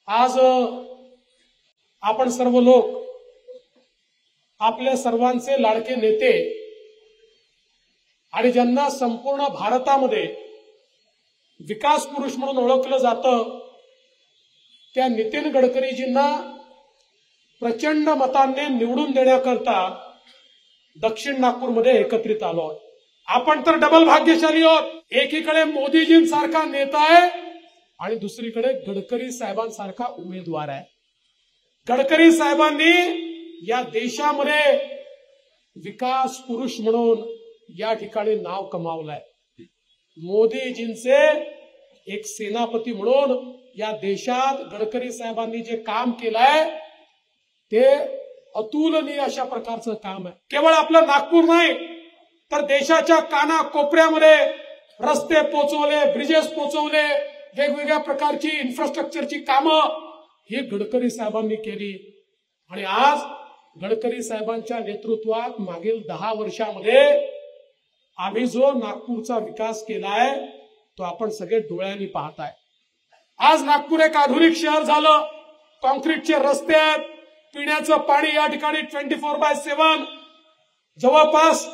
आज आपण सर्व लोक आपल्या सर्वांचे लाडके नेते आणि ज्यांना संपूर्ण भारतामध्ये विकास पुरुष म्हणून ओळखलं जातं त्या नितीन गडकरीजींना प्रचंड मतांनी निवडून देण्याकरता दक्षिण नागपूरमध्ये एकत्रित आलो आहोत। आपण तर डबल भाग्यशाली आहोत। एकीकडे मोदीजींसारखा नेता आहे आणि दुसरीकडे गडकरी साहेबांसारखा उमेदवार आहे। गडकरी साहेबांनी या देशामध्ये विकास पुरुष म्हणून या ठिकाणी नाव कमावलंय। मोदीजींचे एक सेनापती म्हणून या देशात गडकरी साहेबांनी जे काम केलंय ते अतुलनीय अशा प्रकारचं काम आहे। केवळ आपलं नागपूर नाही तर देशाच्या काना कोपऱ्यामध्ये रस्ते पोहोचवले, ब्रिजेस पोहोचवले, वेगवेगळ्या प्रकारची इन्फ्रास्ट्रक्चरची कामं ही गडकरी साहेबांनी केली। आणि आज गडकरी साहेबांच्या नेतृत्वात मागील 10 वर्षामध्ये आम्ही जो नागपूरचा विकास केलाय तो आपण सगळे डोळ्यांनी पाहताय। आज नागपूर एक आधुनिक शहर झालं। कॉन्क्रीटचे रस्ते आहेत, पिण्याचं पाणी या ठिकाणी 24/7 जवळपास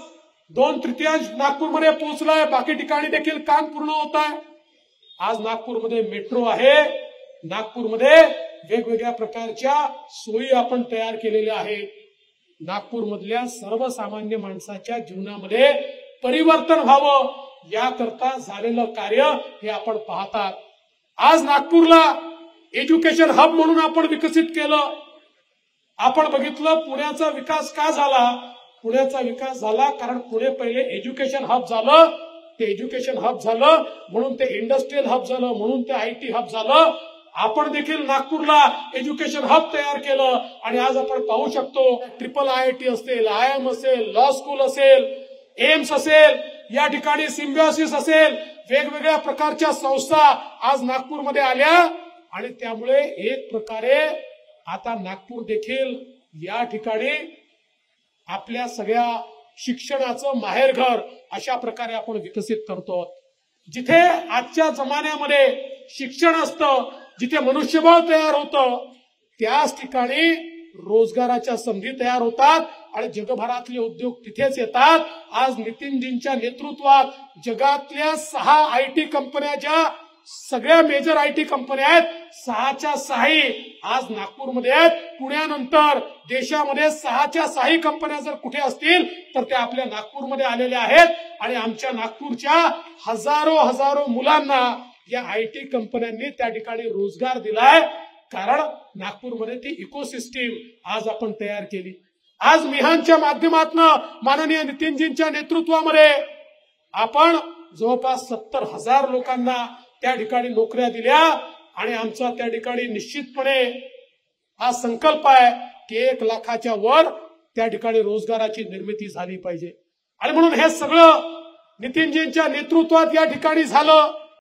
2/3 नागपूरमध्ये पोहोचलाय। बाकी ठिकाणी देखील काम पूर्ण होत आहे। आज नागपूरमध्ये मेट्रो आहे, नागपूरमध्ये वेगवेगळ्या प्रकारच्या सोयी आपण तयार केलेल्या आहेत। नागपूरमधल्या सर्वसामान्य माणसाच्या जीवनामध्ये परिवर्तन व्हावं याकरता झालेलं कार्य हे आपण पाहतात। आज नागपूरला एज्युकेशन हब म्हणून आपण विकसित केलं। आपण बघितलं पुण्याचा विकास का झाला। पुण्याचा विकास झाला कारण पुणे पहिले एज्युकेशन हब झालं, ते एज्युकेशन हब झालं म्हणून ते इंडस्ट्रियल हब झालं, म्हणून ते IT हब झालं। आपण देखील नागपूरला एज्युकेशन हब तयार केलं आणि आज आपण पाहू शकतो IIT असेल, IIM असेल, लॉ स्कूल असेल, एम्स असेल, या ठिकाणी सिम्बियोसिस असेल, वेगवेगळ्या प्रकारच्या संस्था आज नागपूरमध्ये आल्या आणि त्यामुळे एक प्रकारे आता नागपूर देखील या ठिकाणी आपल्या सगळ्या शिक्षणाचं माहेरघर अशा प्रकारे आपण विकसित करतो। जिथे आजच्या जमान्यामध्ये शिक्षण असतं, जिथे मनुष्यबळ तयार होतं, त्याच ठिकाणी रोजगाराच्या संधी तयार होतात आणि जगभरातले उद्योग तिथेच येतात। आज नितीनजींच्या नेतृत्वात जगातल्या 6 IT कंपन्या, ज्या सगळ्या मेजर IT कंपन्या आहेत, 6च्या 6 आज नागपूरमध्ये आहेत। पुण्यानंतर देशामध्ये 6च्या 6 कंपन्या जर कुठे असतील तर त्या आपल्या नागपूरमध्ये आलेल्या आहेत आणि आमच्या नागपूरच्या हजारो मुलांना या IT कंपन्यांनी त्या ठिकाणी रोजगार दिलाय। कारण नागपूरमध्ये ती इकोसिस्टीम आज आपण तयार केली। आज मिहानच्या माध्यमातून माननीय नितीनजींच्या नेतृत्वामध्ये आपण जवळपास 70,000 लोकांना त्या ठिकाणी नोकऱ्या दिल्या आणि आमचा त्या ठिकाणी निश्चितपणे हा संकल्प आहे की 1 लाखाच्या वर त्या ठिकाणी रोजगाराची निर्मिती झाली पाहिजे। आणि म्हणून हे सगळं नितीनजींच्या नेतृत्वात या ठिकाणी झालं।